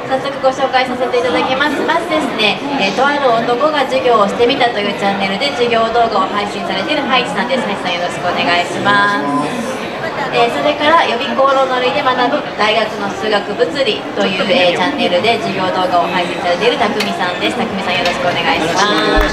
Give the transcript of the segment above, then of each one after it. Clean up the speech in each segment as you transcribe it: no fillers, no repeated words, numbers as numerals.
早速ご紹介させていただきます。まずですね、とある男が授業をしてみたというチャンネルで授業動画を配信されているハイチさんです。ハイチさん、よろしくお願いします。それから予備校のノリで学ぶ大学の数学物理という、チャンネルで授業動画を配信されているたくみさんです。たくみさん、よろしくお願いします。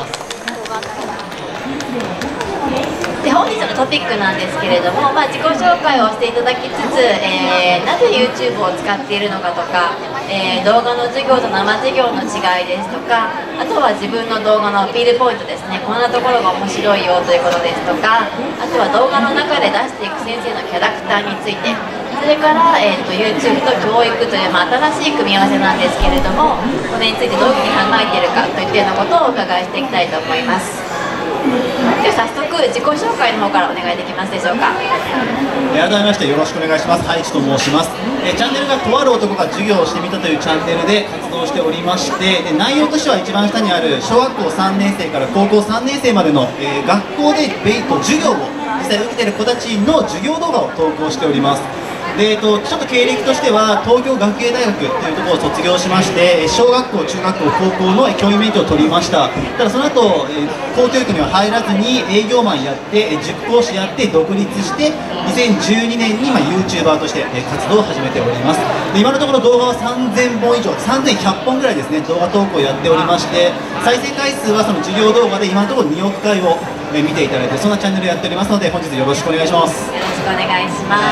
で、本日のトピックなんですけれども、自己紹介をしていただきつつ、なぜ YouTube を使っているのかとか、動画の授業と生授業の違いですとか、あとは自分の動画のアピールポイントですね、こんなところが面白いよということですとか、あとは動画の中で出していく先生のキャラクターについて、それから、YouTube と教育という、新しい組み合わせなんですけれども、これについてどういうふうに考えているかといったようなことをお伺いしていきたいと思います。では早速自己紹介の方からお願いできますでしょうか。 改めましてよろしくお願いします。ハイチと申します。チャンネルがとある男が授業をしてみたというチャンネルで活動しておりまして、内容としては一番下にある小学校3年生から高校3年生までの、学校で授業を実際受けている子たちの授業動画を投稿しております。でちょっと経歴としては東京学芸大学というところを卒業しまして、小学校、中学校、高校の教員免許を取りました。ただその後、公教育には入らずに営業マンやって塾講師やって独立して2012年にYouTuber として活動を始めております。で今のところ動画は3000本以上、3100本ぐらいですね、動画投稿をやっておりまして、再生回数はその授業動画で今のところ2億回を見ていただいて、そんなチャンネルをやっておりますので、本日よろしくお願いします。 よろしくお願いします。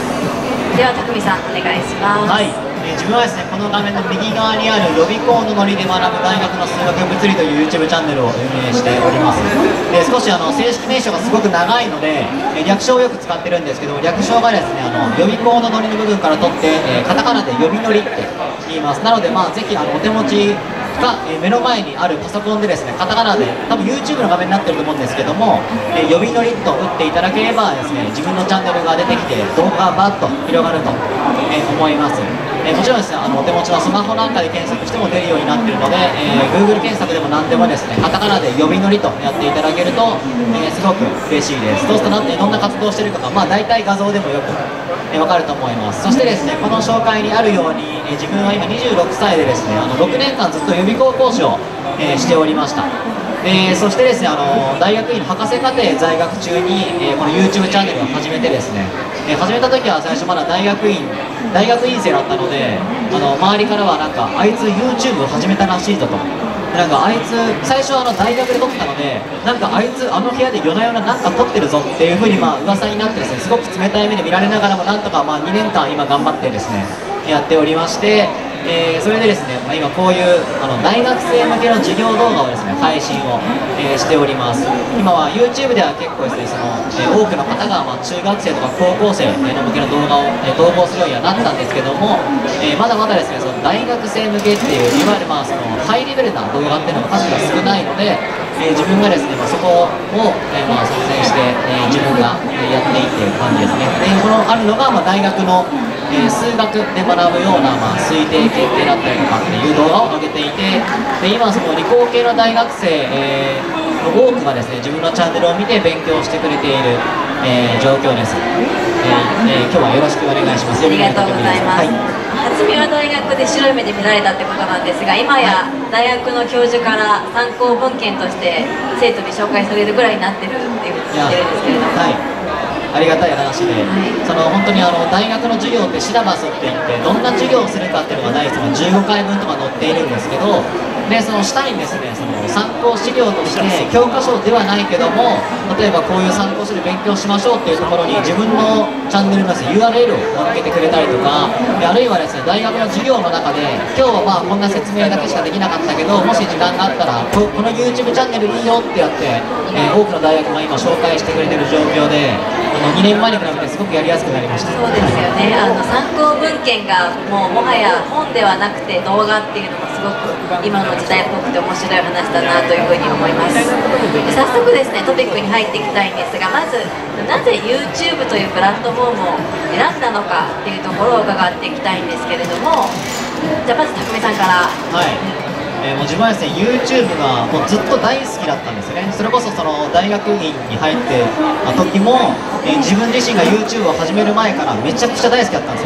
では、たくみさん、お願いします。 はい、自分はですね、この画面の右側にある予備校のノリで学ぶ大学の数学物理という YouTube チャンネルを運営しております。で少し正式名称がすごく長いので、略称をよく使ってるんですけど、略称がですね、予備校のノリの部分から取って、カタカナで予備ノリって言います。なので、ぜひお手持ちが、目の前にあるパソコンでですね、カタカナで多分 YouTube の画面になってると思うんですけども、予備ノリと打っていただければですね、自分のチャンネルが出てきて動画がバッと広がると、思います。もちろんですね、お手持ちのスマホなんかで検索しても出るようになっているので、Google 検索でも何でもですね、カタカナで予備ノリとやっていただけると、すごく嬉しいです。そうするとどんな活動をしているかが、大体画像でもよくわかると思います。そしてですね、この紹介にあるように、自分は今26歳でですね、6年間ずっと予備校講師を、しておりました。そしてですね、大学院博士課程在学中に、この YouTube チャンネルを始めてですね、始めた時は最初まだ大学院生だったので、周りからはなんかあいつ YouTube を始めたらしいぞと。なんかあいつ最初大学で撮ってたので、なんかあいつ部屋で夜な夜ななんか撮ってるぞっていう風に噂になってですね、すごく冷たい目で見られながらもなんとか2年間今頑張ってですねやっておりまして、それでですね、今こういう大学生向けの授業動画をですね配信を、しております。今は YouTube では結構ですね、多くの方が中学生とか高校生の向けの動画を、投稿するようにはなったんですけども、まだまだですね、その大学生向けっていういわゆるハイレベルな動画っていうのが数が少ないので、自分がですね、そこを、率先して、自分が、やっていっている感じですね。でこのあるのが、大学の数学で学ぶような、推定検定だったりとかっていう動画を上げていて、で今その理工系の大学生、の多くがですね自分のチャンネルを見て勉強してくれている、状況です。今日はよろしくお願いします。 ありがとうございます。初見は大学で白い目で見られたってことなんですが、今や大学の教授から参考文献として生徒に紹介されるぐらいになってるっていうふうに聞いてるんですけれども。 ありがたい話で、本当に大学の授業ってシラバスって言ってどんな授業をするかっていうのがない15回分とか載っているんですけど、でその下にですね参考資料として教科書ではないけども、例えばこういう参考書で勉強しましょうっていうところに自分のチャンネルの URL を載っけてくれたりとか、あるいはですね大学の授業の中で今日はこんな説明だけしかできなかったけど、もし時間があったらこの YouTube チャンネルいいよってやって、多くの大学が今紹介してくれてる状況で、2年前に比べてすごくやりやすくなりました。 そうですよね。参考文献がもはや本ではなくて動画っていうのもすごく今の時代っぽくて面白い話だなというふうに思います。早速ですねトピックに入っていきたいんですが、まずなぜ YouTube というプラットフォームを選んだのかっていうところを伺っていきたいんですけれども、じゃあまずたくみさんから。 もう自分はですね YouTube がもうずっと大好きだったんですよね。それこそ大学院に入ってた時も、自分自身が YouTube を始める前からめちゃくちゃ大好きだったんですよ。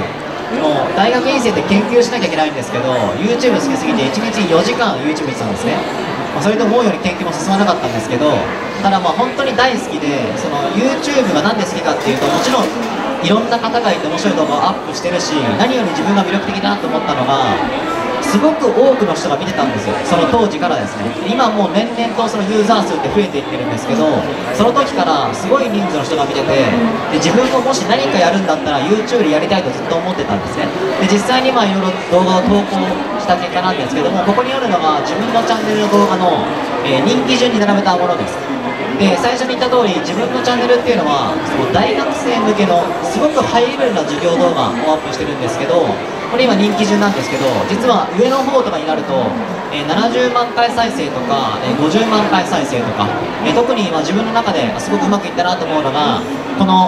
もう大学院生って研究しなきゃいけないんですけど YouTube 好きすぎて1日4時間 YouTube 見てたんですね。それと思うように研究も進まなかったんですけど、ただ本当に大好きで、その YouTube がなんで好きかっていうと、もちろんいろんな方がいて面白い動画をアップしてるし、何より自分が魅力的だなと思ったのが、すごく多くの人が見てたんですよ、その当時からですね。今もう年々とそのユーザー数って増えていってるんですけど、その時からすごい人数の人が見てて、で自分ももし何かやるんだったら YouTube でやりたいとずっと思ってたんですね。で実際にいろいろ動画を投稿した結果なんですけども、ここにあるのが自分のチャンネルの動画の、人気順に並べたものです。で最初に言った通り、自分のチャンネルっていうのはその大学生向けのすごくハイレベルな授業動画をアップしてるんですけど、これ今人気順なんですけど、実は上の方とかになると、70万回再生とか、50万回再生とか、特に自分の中ですごくうまくいったなと思うのが、この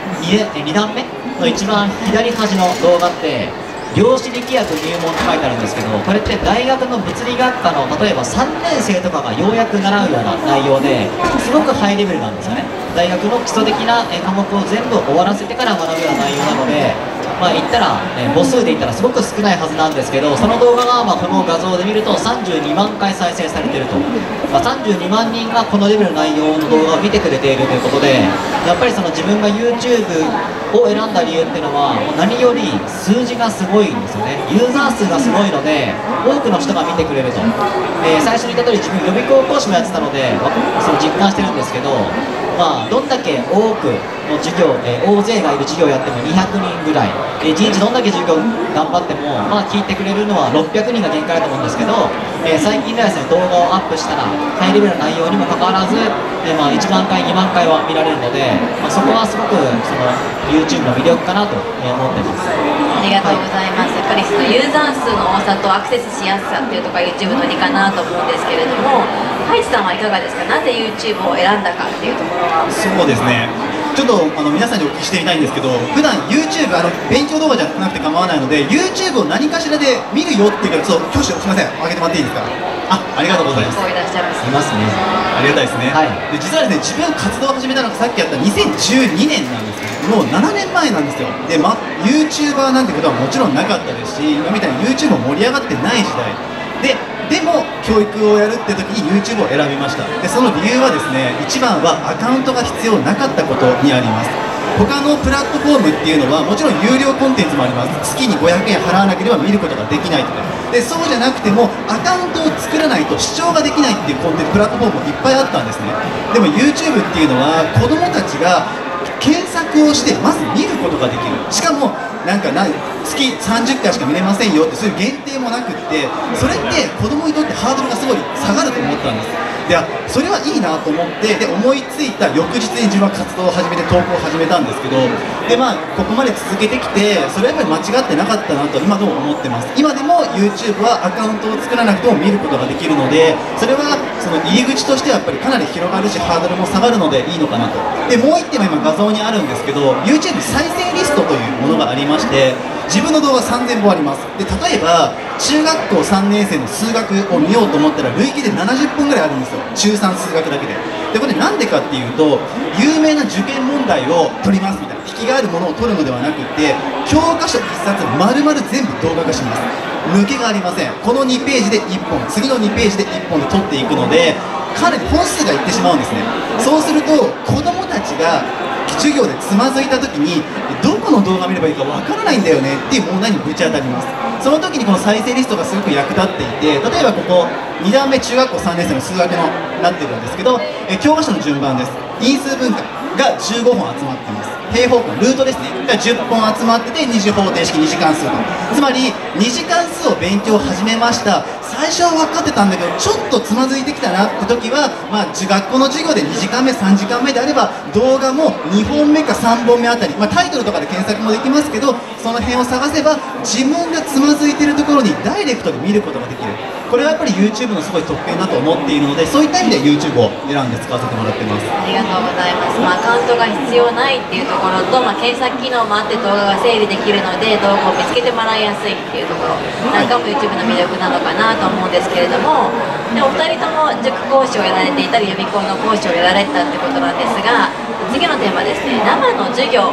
2段目の一番左端の動画って量子力学入門って書いてあるんですけど、これって大学の物理学科の例えば3年生とかがようやく習うような内容ですごくハイレベルなんですよね。大学の基礎的な科目を全部終わらせてから学ぶような内容なので、言ったら、母数で言ったらすごく少ないはずなんですけど、その動画がこの画像で見ると32万回再生されていると、32万人がこのレベルの内容の動画を見てくれているということで、やっぱりその自分が YouTube を選んだ理由っていうのはもう何より数字がすごいんですよね。ユーザー数がすごいので多くの人が見てくれると、最初に言った通り自分予備校講師もやってたので、その実感してるんですけど、どんだけ多くの授業、大勢がいる授業をやっても200人ぐらい、1日どんだけ授業頑張っても、聞いてくれるのは600人が限界だと思うんですけど、最近ではですね、動画をアップしたらハイレベルな内容にもかかわらず、1万回2万回は見られるので、そこはすごくその YouTube の魅力かなと思ってます。 ありがとうございます。やっぱりそのユーザー数の多さとアクセスしやすさっていうところが YouTube の理かなと思うんですけれども、ハイチさんはいかがですか？なぜ YouTube を選んだかっていうところは。 そうですね、ちょっと皆さんにお聞きしてみたいんですけど、普段 YouTube 勉強動画じゃなくて構わないので YouTube を何かしらで見るよっていうから、教師すみません、開けてもらっていいですか？ありがとうございます。 いらっしゃいます。 いますね。 ありがたいですね。 はい、 で実はですね、自分活動を始めたのがさっきやった2012年なんですね。もう7年前なんですよ。で、YouTuber なんてことはもちろんなかったですし、今みたいに YouTube も盛り上がってない時代でも教育をやるって時に YouTube を選びました。でその理由はですね、一番はアカウントが必要なかったことにあります。他のプラットフォームっていうのはもちろん有料コンテンツもあります。月に500円払わなければ見ることができないとかで、そうじゃなくてもアカウントを作らないと視聴ができないっていうコンテンツプラットフォームもいっぱいあったんですね。でも YouTube っていうのは子どもたちが検索をしてまず見ることができる。しかも月30回しか見れませんよってそういう限定もなくって、それって子供にとってハードルがすごい下がると思ったんです。でそれはいいなと思って、で思いついた翌日に自分は活動を始めて投稿を始めたんですけど、でここまで続けてきて、それはやっぱり間違ってなかったなと今でも思ってます。今でも YouTube はアカウントを作らなくても見ることができるので、それはその入り口としてはやっぱりかなり広がるしハードルも下がるのでいいのかなと。でもう1点は今画像にあるんですけど、 YouTube 再生リストというものがありまして、自分の動画3000本あります。で例えば中学校3年生の数学を見ようと思ったら累計で70本ぐらいあるんですよ、中3数学だけで。でこれなんでかっていうと、有名な受験問題を取りますみたいな、引きがあるものを取るのではなくて、教科書1冊丸々全部動画化します。抜けがありません。この2ページで1本、次の2ページで1本で取っていくので、かなり本数がいってしまうんですね。そうすると子どもたちが授業でつまずいた時にどこの動画見ればいいかわからないんだよねっていう問題にぶち当たります。その時にこの再生リストがすごく役立っていて、例えばここ2段目中学校3年生の数学のなってるんですけど、教科書の順番です。因数分解が15本集まってます。平方根ルートですねが10本集まってて二次方程式二次関数と、つまり二次関数を勉強を始めました。最初は分かってたんだけどちょっとつまずいてきたなって時は、学校の授業で2時間目3時間目であれば動画も2本目か3本目あたり、タイトルとかで検索もできますけど、その辺を探せば自分がつまずいてるところにダイレクトで見ることができる。これはやっぱり YouTube のすごい特権だと思っているので、そういった意味で YouTube を選んで使わせてもらってます。 ありがとうございます。アカウントが必要ないっていうところと、検索機能もあって動画が整理できるので動画を見つけてもらいやすいっていうところなんかも YouTube の魅力なのかなと思うんですけれども、でお二人とも塾講師をやられていたり予備校の講師をやられてたってことなんですが、次のテーマですね、生の授業を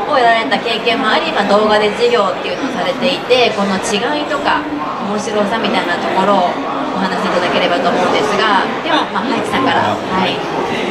をやられた経験もあり、動画で授業っていうのをされていて、この違いとか面白さみたいなところをお話しいただければと思うんですが、では、葉一さんから。はい。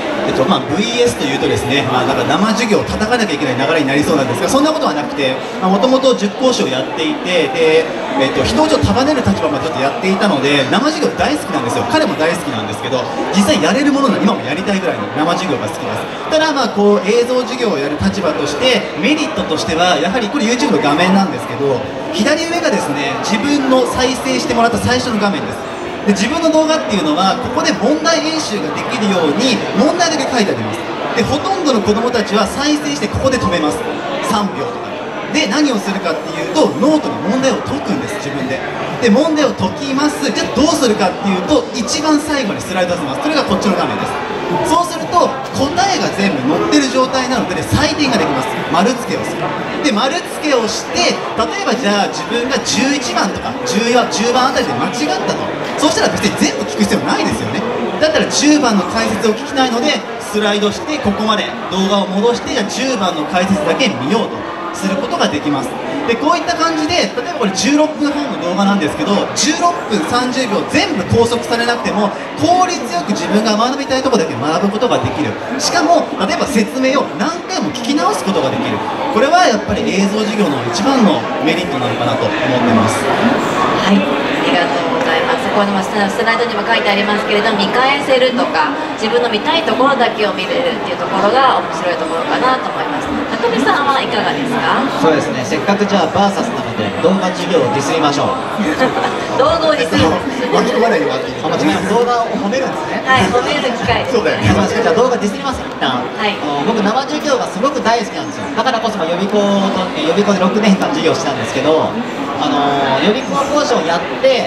VS というとですね、なんか生授業を叩かなきゃいけない流れになりそうなんですが、そんなことはなくて、もともと塾講師をやっていて、で、人をちょっと束ねる立場までちょっとやっていたので、生授業大好きなんですよ。彼も大好きなんですけど、実際やれるものなら今もやりたいぐらいの生授業が好きです。ただこう映像授業をやる立場としてメリットとしては、やはりこれ YouTube の画面なんですけど、左上がですね、自分の再生してもらった最初の画面です。で、自分の動画っていうのはここで問題演習ができるように問題だけ書いてあります。で、ほとんどの子どもたちは再生してここで止めます。3秒とかで何をするかっていうと、ノートに問題を解くんです、自分で。で、問題を解きます。じゃあどうするかっていうと、一番最後にスライドさせます。それがこっちの画面です。そうすると答えが全部載ってる状態なので、採点ができます。丸付けをする。で、丸付けをして、例えばじゃあ自分が11番とか10番あたりで間違ったと、そうしたら別に全部聞く必要ないですよね。だったら10番の解説を聞きたいのでスライドしてここまで動画を戻して、じゃあ10番の解説だけ見ようとすることができます。で、こういった感じで、例えばこれ16分半の動画なんですけど、16分30秒全部拘束されなくても効率よく自分が学びたいところだけ学ぶことができる。しかも例えば説明を何回も聞き直すことができる。これはやっぱり映像授業の一番のメリットなのかなと思ってます。 はい、ありがとうございます。このスライドにも書いてありますけれども、見返せるとか自分の見たいところだけを見れるっていうところが面白いところかなと思います。中見さんはいかがですか？ そうですね、せっかくじゃあバーサスなので動画授業をディスりましょう。 動画をディスります。 巻き込まないでもらっていいですか？ 動画を褒めるんですね。 はい、褒める機会。 そうだよね。 じゃあ動画ディスります一旦。 はい。 僕生授業がすごく大好きなんですよ。だからこそ予備校で6年間授業したんですけど、予備校講師をやって、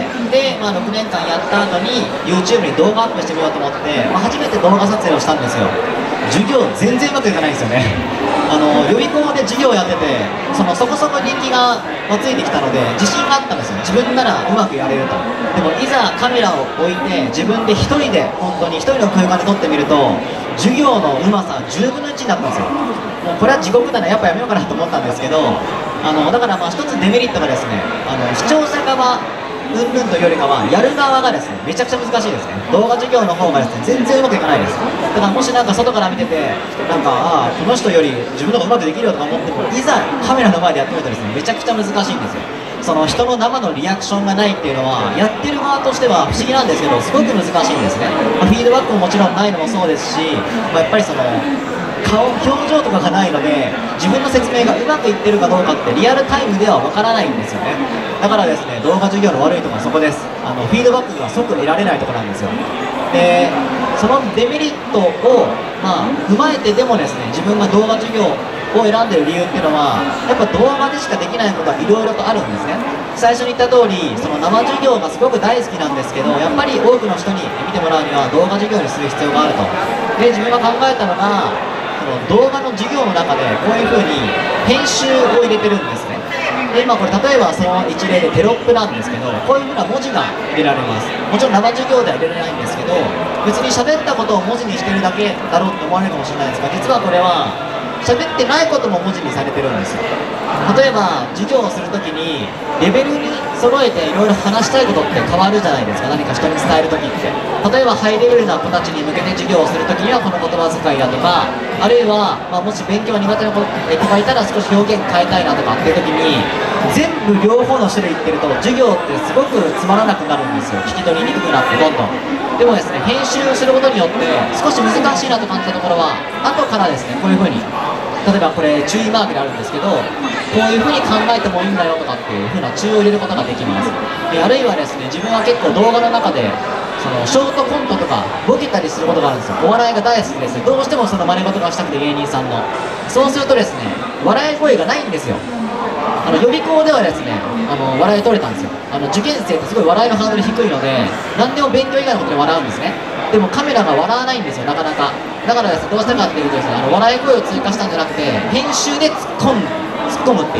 で、6年間やった後に YouTube に動画アップしてみようと思って、初めて動画撮影をしたんですよ。授業全然うまくいかないんですよね。予備校で授業をやってて、そこそこ人気がついてきたので自信があったんですよ。自分ならうまくやれると。でもいざカメラを置いて自分で一人で本当に一人の空間で撮ってみると、授業のうまさ10分の1になったんですよ。もうこれは地獄だな、やっぱやめようかなと思ったんですけど、だから一つデメリットがですね、視聴者側うんぬんというよりかはやる側がですね、めちゃくちゃ難しいですね。動画授業の方がですね、全然うまくいかないです。だからもし外から見ててこの人より自分の方がうまくできるよとか思っても、いざカメラの前でやってみるとですね、めちゃくちゃ難しいんですよ。その人の生のリアクションがないっていうのは、やってる側としては不思議なんですけど、すごく難しいんですね。フィードバックももちろんないのもそうですし、やっぱり表情とかがないので、自分の説明がうまくいってるかどうかってリアルタイムではわからないんですよね。だからですね、動画授業の悪いところはそこです。フィードバックが即得られないところなんですよ。で、そのデメリットを踏まえてでもですね、自分が動画授業を選んでる理由っていうのは、やっぱ動画でしかできないことはいろいろとあるんですね。最初に言った通り、その生授業がすごく大好きなんですけど、やっぱり多くの人に見てもらうには動画授業にする必要があると。で、自分が考えたのが、動画の授業の中でこういう風に編集を入れてるんですね。で、これ例えばその一例でテロップなんですけど、こういう風な文字が入れられます。もちろん生授業では入れられないんですけど、別に喋ったことを文字にしてるだけだろうって思われるかもしれないですが、実はこれは喋ってないことも文字にされてるんですよ。例えば授業をするときにレベルに揃えていろいろ話したいことって変わるじゃないですか。何か人に伝えるときって、例えばハイレベルな子たちに向けて授業をするときにはこの言葉遣いだとか、あるいは、もし勉強が苦手な子がいたら少し表現変えたいなとかっていうときに、全部両方の種類言ってると授業ってすごくつまらなくなるんですよ。聞き取りにくくなってどんどん。でもですね、編集することによって少し難しいなと感じたところは、後からですね、こういう風に、例えばこれ注意マークであるんですけど、こういう風に考えてもいいんだよとかっていう風な注意を入れることができます。で、あるいはですね、自分は結構動画の中でショートコントとかボケたりすることがあるんですよ。お笑いが大好きです。どうしてもその真似事がしたくて、芸人さんの。そうするとですね、笑い声がないんですよ。予備校ではですね、笑い取れたんですよ。受験生ってすごい笑いのハードル低いので、何でも勉強以外のことで笑うんですね。でもカメラが笑わないんですよ、なかなか。だからですね、どうしたかっていうとですね、笑い声を追加したんじゃなくて、編集で突っ込むっていう。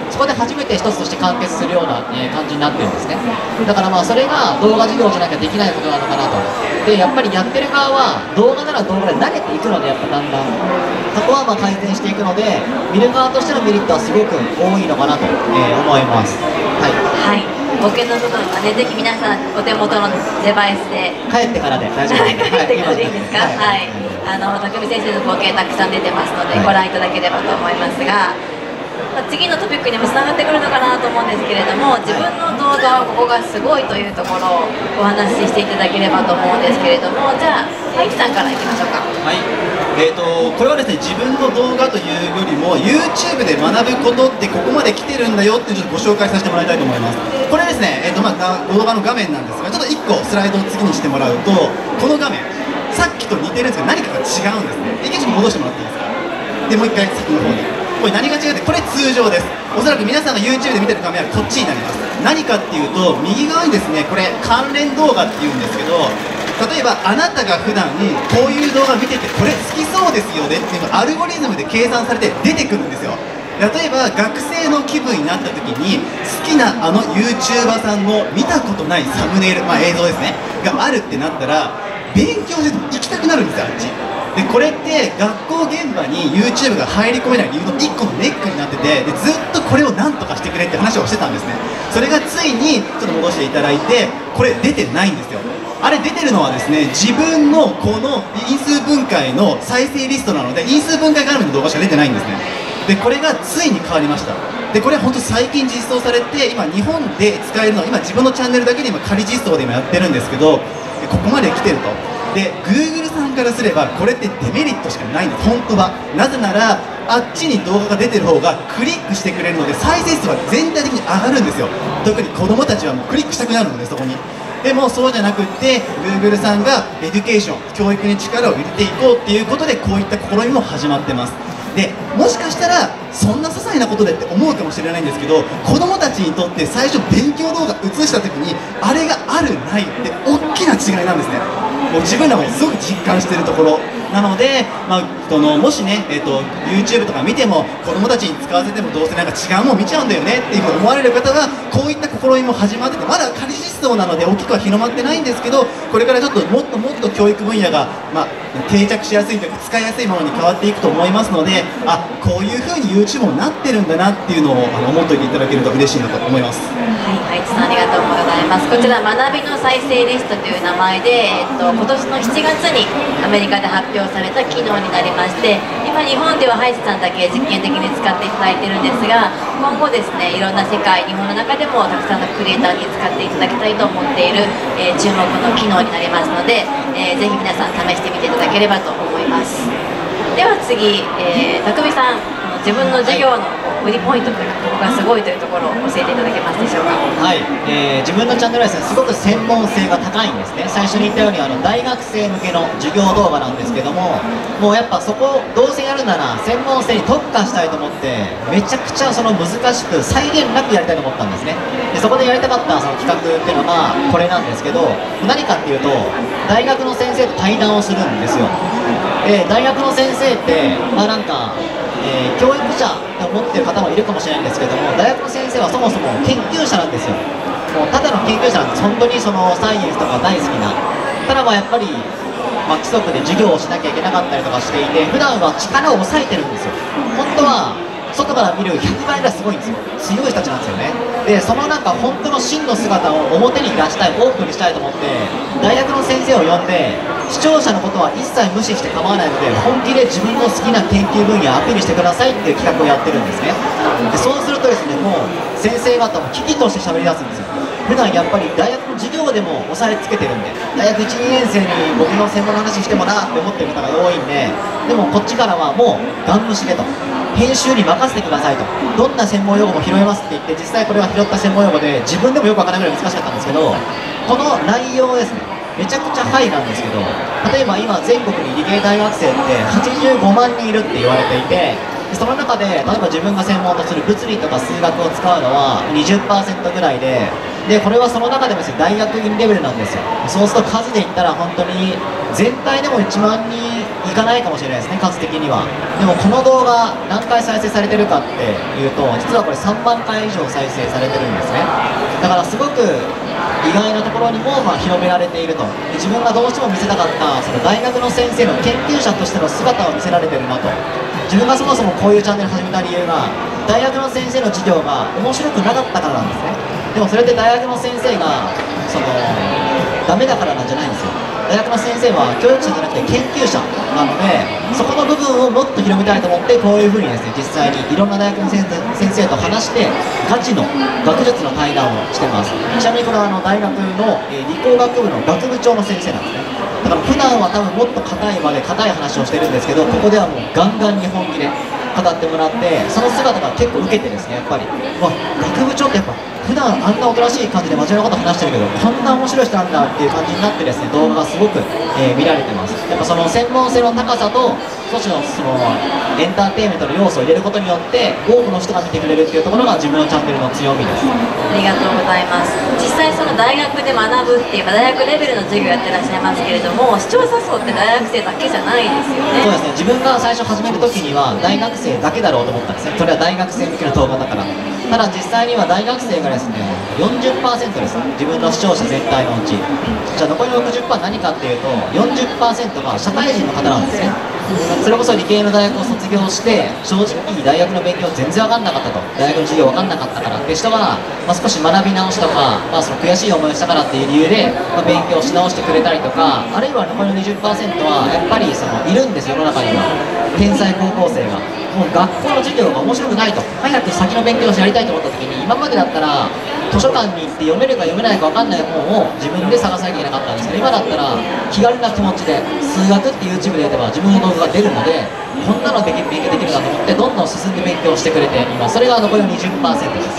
そこで初めて一つとして完結するような、感じになってるんですね。だからそれが動画授業じゃなきゃできないことなのかなと。でやっぱりやってる側は動画なら動画で慣れていくので、やっぱだんだんそこは改善していくので、見る側としてのメリットはすごく多いのかなと、思います。はい、 ボケの部分はね、ぜひ皆さんお手元のデバイスで帰ってからで大丈夫です。 帰ってからでいいですか。はい、匠先生のボケたくさん出てますので、ご覧いただければと思いますが、次のトピックにもつながってくるのかなと思うんですけれども、自分の動画はここがすごいというところをお話ししていただければと思うんですけれども、じゃあ大樹さんからいきましょうか。 はい、これはですね、自分の動画というよりも YouTube で学ぶことってここまで来てるんだよっていうのをちょっとご紹介させてもらいたいと思います。これですね、動画の画面なんですが、ちょっと1個スライドを次にしてもらうと、この画面さっきと似てるんですけど何かが違うんですね。一回ちょっと戻してもらっていいですか。でもう一回先の方に、これ何が違うって、これ通常です。おそらく皆さんが YouTube で見てる画面はこっちになります。何かっていうと、右側にですね、これ関連動画っていうんですけど、例えばあなたが普段こういう動画見ててこれ好きそうですよねっていうのがアルゴリズムで計算されて出てくるんですよ。例えば学生の気分になった時に好きなあの YouTuber さんの見たことないサムネイル、映像ですねがあるってなったら、勉強して行きたくなるんですよ、あっちで。これって学校現場に YouTube が入り込めない理由の1個のネックになってて、でずっとこれを何とかしてくれって話をしてたんですね。それがついにちょっと戻していただいて、これ出てないんですよ。あれ出てるのはですね、自分のこの因数分解の再生リストなので、因数分解絡みの動画しか出てないんですね。でこれがついに変わりました。でこれ本当最近実装されて、今日本で使えるのは今自分のチャンネルだけで今仮実装で今やってるんですけど、ここまで来てると。で Google さんからすればこれってデメリットしかないんです、本当は。なぜならあっちに動画が出てる方がクリックしてくれるので再生数は全体的に上がるんですよ。特に子供たちはもうクリックしたくなるので、そこに。でもそうじゃなくって Google さんがエデュケーション、教育に力を入れていこうっていうことで、こういった試みも始まってます。でもしかしたらそんな些細なことでって思うかもしれないんですけど、子供たちにとって最初勉強動画映した時にあれがあるないって大きな違いなんですね。もう自分らもすごく実感しているところなので、もしね、YouTube とか見ても子供たちに使わせてもどうせなんか違うもん見ちゃうんだよねっていうふうに思われる方は、こういった試みも始まってて、まだ仮実装なので大きくは広まってないんですけど、これからちょっともっともっと教育分野が、定着しやすいというか使いやすいものに変わっていくと思いますので、こういうふうに YouTube もなってるんだなっていうのを思っておいていただけると嬉しいなと思います。 はい、さんありがとうございます。こちら学びの再生リストという名前で、今年の7月にアメリカで発表された機能になりまして、今日本ではハイツさんだけ実験的に使っていただいてるんですが、今後ですね、いろんな世界、日本の中でもたくさんのクリエイターに使っていただきたいと思っている、注目の機能になりますので、ぜひ皆さん試してみていただければと思います。では次、匠さん、自分の授業の売りポイントというか、ここがすごいというところを教えていただけますでしょうか。 はい、自分のチャンネルはですね、すごく専門性が高いんですね。最初に言ったように大学生向けの授業動画なんですけども、もうやっぱそこどうせやるなら専門性に特化したいと思って、めちゃくちゃその難しく際限なくやりたいと思ったんですね。でそこでやりたかったその企画っていうのがこれなんですけど、何かっていうと大学の先生と対談をするんですよ。で大学の先生って教育者って思ってる方もいるかもしれないんですけども、大学の先生はそもそも研究者なんですよ。もうただの研究者なんです。本当にそのサイエンスとか大好きな。ただやっぱり、規則で授業をしなきゃいけなかったりとかしていて、普段は力を抑えてるんですよ。本当は外から見る100倍ぐらいすごいんですよ。強い人たちなんですよね。でその本当の真の姿を表に出したい、オープンにしたいと思って大学の先生を呼んで、視聴者のことは一切無視して構わないので、本気で自分の好きな研究分野をアピールしてくださいっていう企画をやってるんですね。でそうするとですね、もう先生方も危機として喋り出すんですよ。普段やっぱり大学の授業でも押さえつけてるんで、大学1、2年生に僕の専門の話してもなって思ってる方が多いんで、でもこっちからはもうガン無視でと、編集に任せてくださいと、どんな専門用語も拾えますって言って、実際これは拾った専門用語で自分でもよくわからないぐらい難しかったんですけど、この内容ですね、めちゃくちゃハイなんですけど、例えば今全国に理系大学生って85万人いるって言われていて、その中で例えば自分が専門とする物理とか数学を使うのは 20% ぐらいで、 でこれはその中でもですね、大学院レベルなんですよ。そうすると数で言ったら本当に全体でも1万人いかないかもしれないですね、数的には。でもこの動画何回再生されてるかっていうと、実はこれ3万回以上再生されてるんですね。だからすごく意外なところにも広められていると。で自分がどうしても見せたかったその大学の先生の研究者としての姿を見せられてるなと。自分がそもそもこういうチャンネル始めた理由が、大学の先生の授業が面白くなかったからなんですね。でもそれって大学の先生がダメだからなんじゃないんですよ。大学の先生は教育者じゃなくて研究者なので、そこの部分をもっと広めたいと思って、こういうふうにですね、実際にいろんな大学の先生と話してガチの学術の対談をしてます。ちなみにこれは大学の理工学部の学部長の先生なんですね。だから普段は多分もっと硬い場で硬い話をしてるんですけど、ここではもうガンガンに本気で語ってもらって、その姿が結構受けてですね、やっぱり学部長ってやっぱ普段あんなおとなしい感じで真面目なこと話してるけど、こんな面白い人なんだっていう感じになってですね、動画がすごく、見られてます。やっぱその専門性の高さと少しのエンターテインメントの要素を入れることによって多くの人が見てくれるっていうところが自分のチャンネルの強みです。 ありがとうございます。実際その大学で学ぶっていう大学レベルの授業やってらっしゃいますけれども、視聴者層って大学生だけじゃないですよね。 そうですね、自分が最初始める時には大学生だけだろうと思ったんですね。それは大学生向けの動画だから。ただ実際には大学生がですね 40% です。自分の視聴者全体のうち。じゃあ残りの 60% 何かっていうと 40% が社会人の方なんですね。それこそ理系の大学を卒業して正直大学の勉強全然分かんなかったと、大学の授業分かんなかったからって人が、少し学び直しとか、その悔しい思いをしたからっていう理由で、勉強し直してくれたりとか、あるいは残りの 20% はやっぱりいるんですよ、世の中には天才高校生が。もう学校の授業が面白くないと、早く先の勉強をやりたいと思った時に、今までだったら図書館に行って読めるか読めないか分かんない本を自分で探さなきゃいけなかったんですけど、今だったら気軽な気持ちで数学って YouTube でやれば自分の動画が出るので、こんなの勉強できるなと思ってどんどん進んで勉強してくれています。それが残りの 20% です。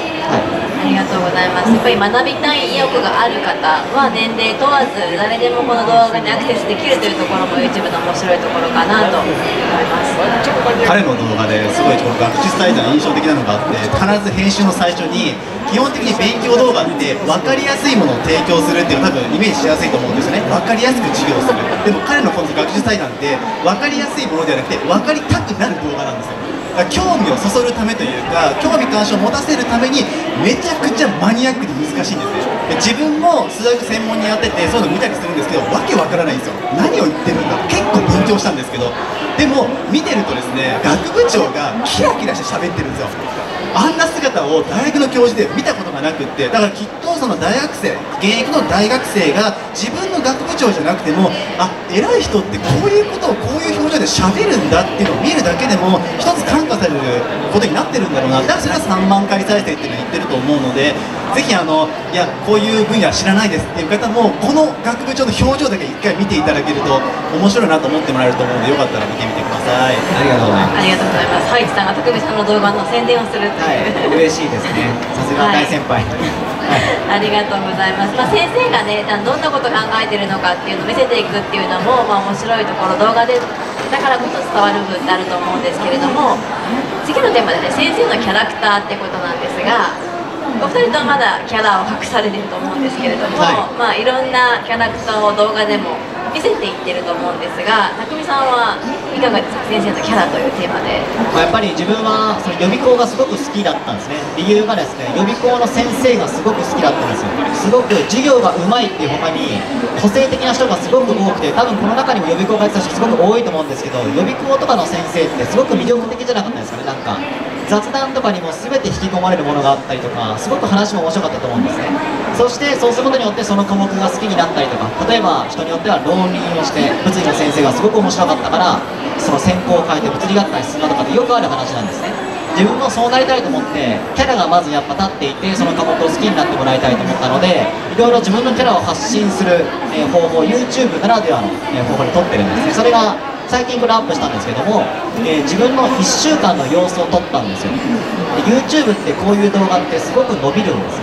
はい、 ありがとうございます。やっぱり学びたい意欲がある方は年齢問わず誰でもこの動画にアクセスできるというところも YouTube の面白いところかなと思います。 彼の動画ですごいこの学術サイトが印象的なのがあって、必ず編集の最初に基本的に勉強動画って分かりやすいものを提供するっていうのが多分イメージしやすいと思うんですよね。分かりやすく授業する。でも彼のこの学術サイトなんて分かりやすいものではなくて分かりたくなる動画なんですよ。興味をそそるためというか、興味関心を持たせるためにめちゃくちゃマニアックで難しいんですね。で自分も数学専門にやっててそういうの見たりするんですけど、わけわからないんですよ。何を言ってるんだ、結構勉強したんですけど、でも見てるとですね、学部長がキラキラして喋ってるんですよ。あんな姿を大学の教授で見たことがなくって、だからきっとその大学生、現役の大学生が自分の学部長じゃなくても、偉い人ってこういうことをこういう表情で喋るんだっていうのを見るだけでも一つ感化されることになってるんだろうな。だからそれは3万回再生っていうのを言ってると思うので、ぜひいやこういう分野知らないですっていう方もこの学部長の表情だけ一回見ていただけると面白いなと思ってもらえると思うので、よかったら見てみてください。 ありがとうございます。 ありがとうございます。ハイチさんが匠さんの動画の宣伝をするという、 嬉しいですね。さすが大先輩。 ありがとうございます。先生がね、どんなことを考えてるのかっていうのを見せていくっていうのも、面白いところ、動画でだからこそ伝わる部分ってあると思うんですけれども、次のテーマでね、先生のキャラクターってことなんですが、お二人とはまだキャラを隠されてると思うんですけれども、いろんなキャラクターを動画でも見せていってると思うんですが、匠さんはいかがですか、先生のキャラというテーマで。 やっぱり自分はその予備校がすごく好きだったんですね。理由がですね、予備校の先生がすごく好きだったんですよ。すごく授業がうまいっていう他に個性的な人がすごく多くて、多分この中にも予備校がやってた人すごく多いと思うんですけど、予備校とかの先生ってすごく魅力的じゃなかったですかね。なんか雑談とかにも全て引き込まれるものがあったりとか、すごく話も面白かったと思うんですね。そしてそうすることによってその科目が好きになったりとか、例えば人によっては浪人をして物理の先生がすごく面白かったからその専攻を変えて物理学科に進んだとかってよくある話なんですね。自分もそうなりたいと思ってキャラがまずやっぱ立っていて、その科目を好きになってもらいたいと思ったので、いろいろ自分のキャラを発信する方法、 YouTube ならではの方法に撮ってるんですね。それが最近これアップしたんですけども、自分の1週間の様子を撮ったんですよ。で YouTube ってこういう動画ってすごく伸びるんですね。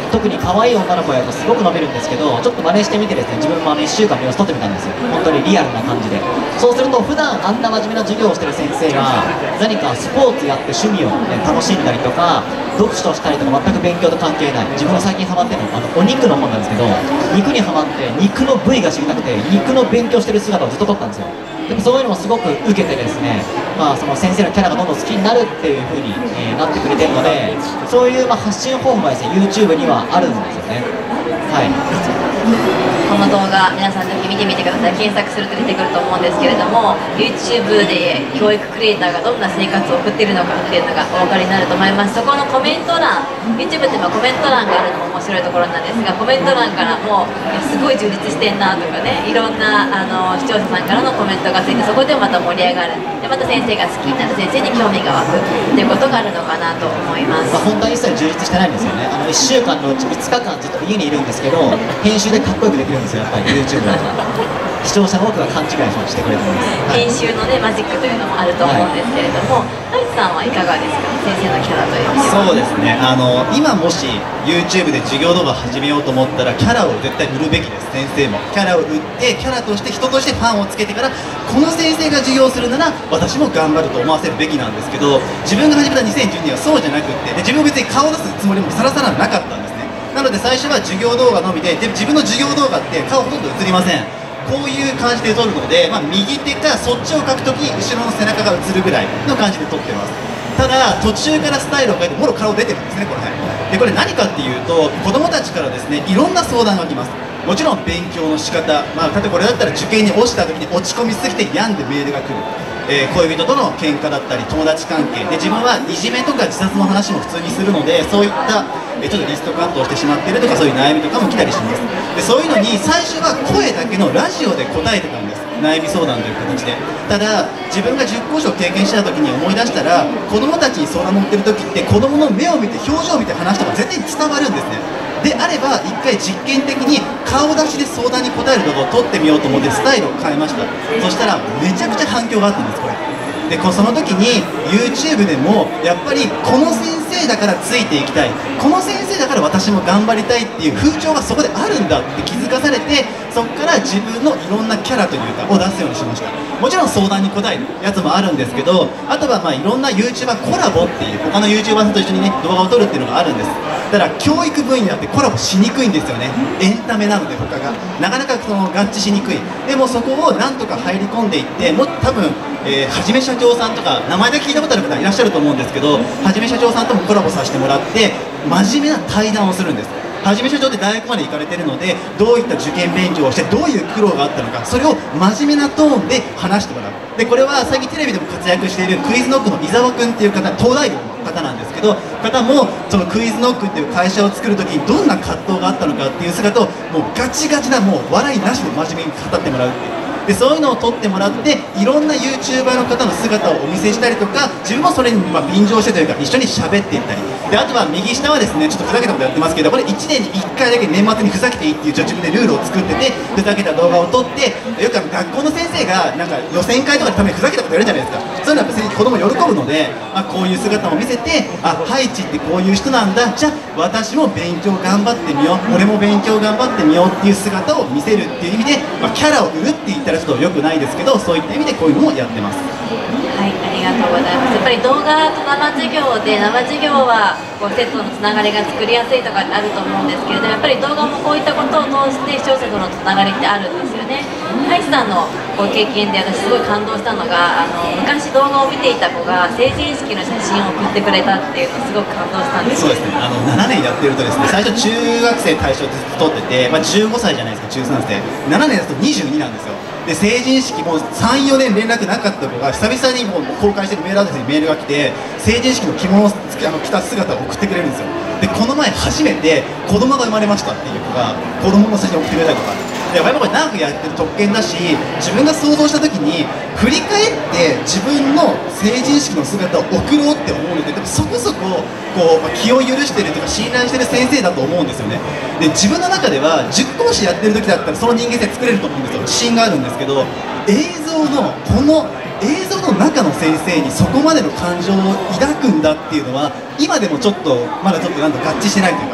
特に可愛い女の子やるとすごく伸びるんですけど、ちょっと真似してみてですね、自分も1週間の様子撮ってみたんですよ。本当にリアルな感じで。そうすると普段あんな真面目な授業をしてる先生が何かスポーツやって趣味を、ね、楽しんだりとか読書したりとか全く勉強と関係ない、自分が最近ハマってるのお肉の本なんですけど、肉にハマって肉の部位が知りたくて肉の勉強してる姿をずっと撮ったんですよ。でもそういうのもすごく受けてですね、その先生のキャラがどんどん好きになるっていう風に、なってくれてるので、そういう発信方法がですね YouTube にはあるんですよね。はい。 この動画皆さんぜひ見てみてください。検索すると出てくると思うんですけれども、 YouTube で教育クリエイターがどんな生活を送っているのかっていうのがお分かりになると思います。そこのコメント欄、 YouTube ってコメント欄があるのも面白いところなんですが、コメント欄からもすごい充実してんなとかね、いろんな視聴者さんからのコメントがついて、そこでまた盛り上がる、でまた先生が好きになる、先生に興味が湧くっていうことがあるのかなと思います。 本当は一切充実してないんですよね。1週間のうち5日間ずっと家にいるんですけど、編集でかっこよくできるんですよ、やっぱり YouTube だと。視聴者の多くが勘違いしてくれてます。 編集のねマジックというのもあると思うんですけれども、大地さんはいかがですか、先生のキャラというのは。 そうですね、今もし YouTube で授業動画始めようと思ったらキャラを絶対売るべきです。先生もキャラを売ってキャラとして人としてファンをつけてから、この先生が授業するなら私も頑張ると思わせるべきなんですけど、自分が始めた2012年はそうじゃなくって、で自分も別に顔を出すつもりもさらさらなかったんですね。なので最初は授業動画のみで、自分の授業動画って顔ほとんど映りません。こういう感じで撮るので、右手かそっちを書くとき後ろの背中が映るぐらいの感じで撮ってます。ただ途中からスタイルを変えてもろ顔出てるんですね、これ。でこれ何かっていうと、子供たちからですねいろんな相談が来ます。もちろん勉強の仕方、例えばこれだったら受験に落ちた時に落ち込みすぎて病んでメールが来る、恋人との喧嘩だったり友達関係で、自分はいじめとか自殺の話も普通にするので、そういったちょっとリストカットをしてしまっているとか、そういう悩みとかも来たりします。でそういうのに最初は声だけのラジオで答えてたんです、悩み相談という形で。ただ自分が塾講師を経験した時に思い出したら、子供たちに相談乗ってる時って子供の目を見て表情を見て話した方が絶対伝わるんですね。であれば一回実験的に顔出しで相談に答える動画を撮ってみようと思ってスタイルを変えました。そしたらめちゃくちゃ反響があったんです、これで。その時に YouTube でもやっぱりこの先生だからついていきたい、この先生だから私も頑張りたいっていう風潮がそこであるんだって気づかされて、そこから自分のいろんなキャラというかを出すようにしました。もちろん相談に答えるやつもあるんですけど、あとはいろんな YouTuber コラボっていう他の YouTuber さんと一緒にね動画を撮るっていうのがあるんです。だから教育分野ってコラボしにくいんですよね。エンタメなので他がなかなか合致しにくい。でもそこをなんとか入り込んでいって、もう多分はじめ社長さんとか名前で聞いたことある方いらっしゃると思うんですけど、はじめ社長さんともコラボさせてもらって真面目な対談をするんです。はじめ社長って大学まで行かれてるので、どういった受験勉強をしてどういう苦労があったのか、それを真面目なトーンで話してもらう。でこれは最近テレビでも活躍しているクイズノックの伊沢君っていう方、東大王の方なんですけど、方もそのクイズノックっていう会社を作る時にどんな葛藤があったのかっていう姿をもうガチガチな、もう笑いなしで真面目に語ってもらうっていう。でそういうのを撮ってもらっていろんな YouTuber の方の姿をお見せしたりとか、自分もそれに便乗してというか一緒に喋っていったりで、あとは右下はですねちょっとふざけたことやってますけど、これ1年に1回だけ年末にふざけていいっていう自分でルールを作ってて、ふざけた動画を撮って、よく学校の先生がなんか予選会とかでためにふざけたことやるじゃないですか。そういうのは別に子供喜ぶので、こういう姿を見せて、ハイチってこういう人なんだ、じゃあ私も勉強頑張ってみよう、俺も勉強頑張ってみようっていう姿を見せるっていう意味で、キャラを売るって言ったらちょっと良くないですけど、そういった意味でこういうのもやってます。 はい、ありがとうございます。やっぱり動画と生授業で、生授業は生徒のつながりが作りやすいとかあると思うんですけれども、やっぱり動画もこういったことを通して視聴者とのつながりってあるんですよね。ハイチさんの経験で私すごい感動したのが、昔動画を見ていた子が成人式の写真を送ってくれたっていうのすごく感動したんです。 そうですね、7年やってるとですね、最初中学生対象でずっと撮ってて、15歳じゃないですか、中3生7年だと22なんですよ。で成人式も3、4年連絡なかった子が久々にもう公開してるメールアドレスにメールが来て、成人式の着物を着た姿を送ってくれるんですよ。でこの前初めて子供が生まれましたっていう子が子供の写真を送ってくれたりとか、やっぱりこれ長くやってる特権だし、自分が想像した時に振り返って自分の成人式の姿を送ろうって思うので、そこそこ気を許してるというか信頼してる先生だと思うんですよね。で自分の中では塾講師やってる時だったらその人間性作れると思うんですよ、自信があるんですけど、この映像の中の先生にそこまでの感情を抱くんだっていうのは今でもちょっとまだちょっと合致してないというか、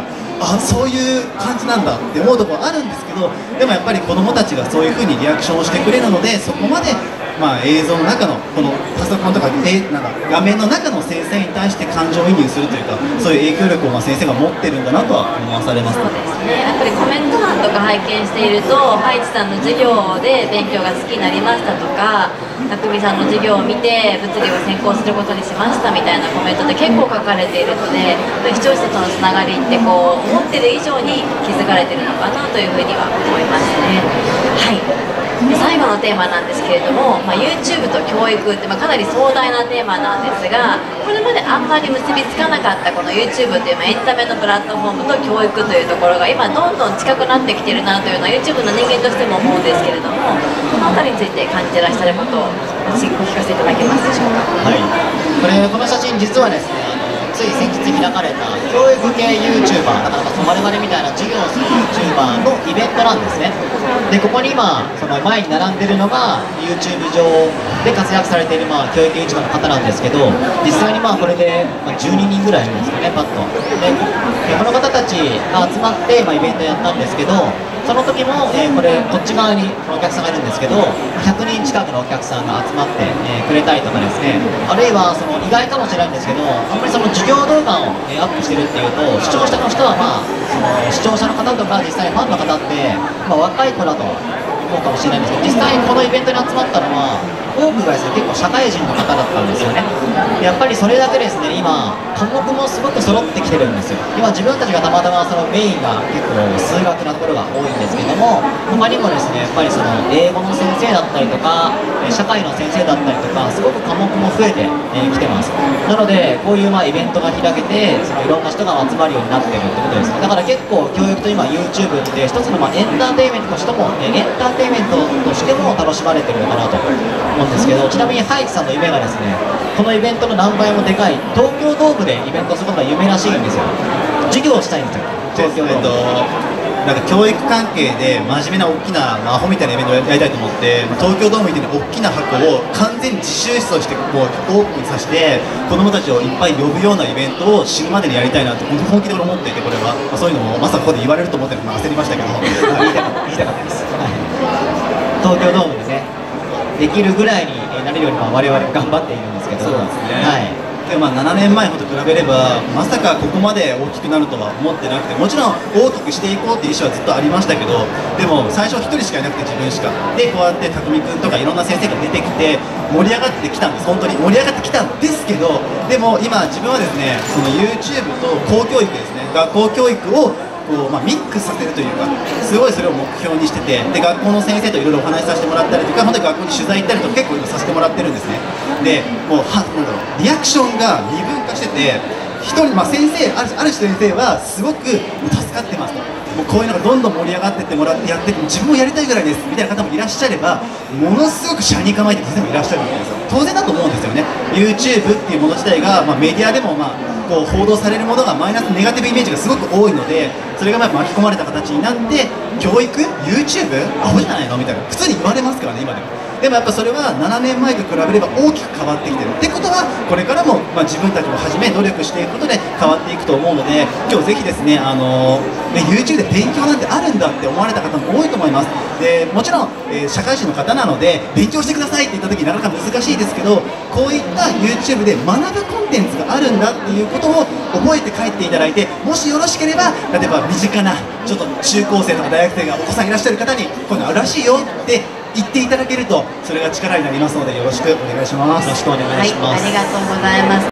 あ、そういう感じなんだって思うところあるんですけど、でもやっぱり子どもたちがそういう風にリアクションをしてくれるので、そこまで映像の中のこのパソコンとか、なんか画面の中の先生に対して感情移入するというか、そういう影響力を先生が持ってるんだなとは思わされます。 そうですね、やっぱりコメント欄とか拝見していると、ハイチさんの授業で勉強が好きになりましたとか、たくみさんの授業を見て物理を専攻することにしましたみたいなコメントって結構書かれているので、視聴者とのつながりってこう思ってる以上に気づかれてるのかなというふうには思いますね。はい、で最後のテーマなんですけれども、YouTube と教育って、かなり壮大なテーマなんですが、これまであんまり結びつかなかったこの YouTube というエンタメのプラットフォームと教育というところが今どんどん近くなってきてるなというのは YouTube の人間としても思うんですけれども、この辺りについて感じてらっしゃることをお聞かせいただけますでしょうか。 はい、この写真実はですね、つい先日開かれた教育系 YouTuber、だから我々みたいな授業をする YouTuber のイベントなんですね。でここに今その前に並んでるのが YouTube 上で活躍されている教育 YouTuber の方なんですけど、実際にこれで12人ぐらいいるんですよね、パッと。でこの方たちが集まってイベントやったんですけど、その時も、こっち側にお客さんがいるんですけど、100人近くのお客さんが集まって、くれたりとかですね、あるいはその意外かもしれないんですけど、あんまりその授業動画を、アップしてるっていうと、視聴者の人はその視聴者の方とか実際ファンの方って、若い子だと思うかもしれないんですけど、実際にこのイベントに集まったのは多くがですね、結構社会人の方だったんですよね。やっぱりそれだけですね、今科目もすごく揃ってきてるんですよ。今自分たちがたまたまそのメインが結構数学なところが多いんですけども、他にもですね、やっぱりその英語の先生だったりとか社会の先生だったりとか、すごく科目も増えてきてます。なのでこういうイベントが開けて、そのいろんな人が集まるようになってるってことです。だから結構教育と今 YouTube って一つのエンターテインメントとしても楽しまれてるのかなと思うんですけど、ちなみにハイチさんの夢がですね、このイベントの何倍もでかい東京ドームでイベントすることが夢らしいんですよ。授業をしたいんですよ、東京ドーム。 なんか教育関係で真面目な大きなアホみたいなイベントをやりたいと思って、東京ドームみたいな大きな箱を完全に自習室としてオープンさせて、子どもたちをいっぱい呼ぶようなイベントを死ぬまでにやりたいなと本気で思っていて、これは、そういうのもまさかここで言われると思って焦りましたけど言いたかったです、はい、東京ドームでねできるぐらいになれるように我々も頑張っているんですけど。 そうですね、 はい。 で7年前ほど比べれば、まさかここまで大きくなるとは思ってなくて、もちろん大きくしていこうっていう意思はずっとありましたけど、でも最初1人しかいなくて、自分しかで、こうやって匠君とかいろんな先生が出てきて盛り上がってきたんです。本当に盛り上がってきたんですけど、でも今自分はですね、その YouTube と公教育ですね、学校教育をミックスさせるというか、すごいそれを目標にしてて、で学校の先生といろいろお話しさせてもらったりとか、本当に学校に取材行ったりとか結構今させてもらってるんですね。でもうなんだろう、リアクションが二分化してて、1人、先生ある先生はすごく助かってますと、もうこういうのがどんどん盛り上がってってもらってやってて、自分もやりたいぐらいですみたいな方もいらっしゃれば、ものすごく斜に構えてる先生もいらっしゃるわけですよ。当然だと思うんですよね。 YouTube っていうもの自体が、メディアでもこう報道されるものがマイナスネガティブイメージがすごく多いので、それが巻き込まれた形になって、教育 YouTube アホじゃないのみたいな普通に言われますからね、今でも。でもやっぱそれは7年前と比べれば大きく変わってきてるってことは、これからも自分たちもはじめ努力していくことで変わっていくと思うので、今日ぜひですね、YouTube で勉強なんてあるんだって思われた方も多いと思います。でもちろん、社会人の方なので勉強してくださいって言った時になかなか難しいですけど、こういった YouTube で学ぶコンテンツがあるんだっていうことを覚えて帰っていただいて、もしよろしければ例えば身近なちょっと中高生とか大学生がお子さんいらっしゃる方にこういうのあるらしいよって言っていただけると、それが力になりますので、よろしくお願いします。 よろしくお願いします。 はい、ありがとうございます。